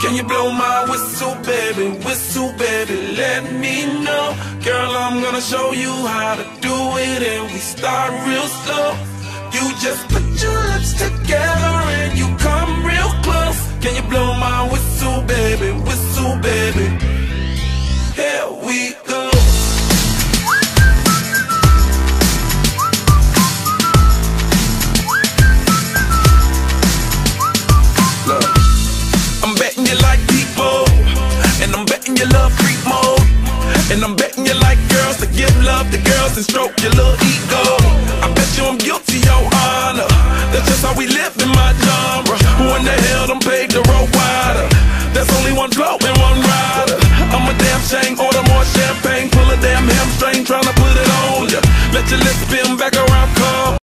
Can you blow my whistle, baby, let me know. Girl, I'm gonna show you how to do it, and we start real slow. You just put your lips together and you come real close. Can you blow my whistle, baby, here we go. Look, I'm betting you like people, and I'm betting you love freak mode, and I'm betting you like girls to give love to girls and stroke your little ego. I bet you I'm guilty, your honor. That's just how we live in my genre. Who in the hell done paved the road wider? There's only one flow and one rider. I'm a damn shame, order more champagne, pull a damn hamstring, tryna put it on ya. Let your lips spin back around, come.